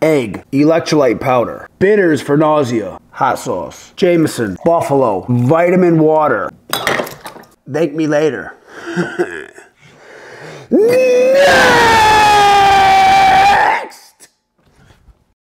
egg, electrolyte powder, bitters for nausea, hot sauce, Jameson, buffalo, vitamin water. Thank me later. No!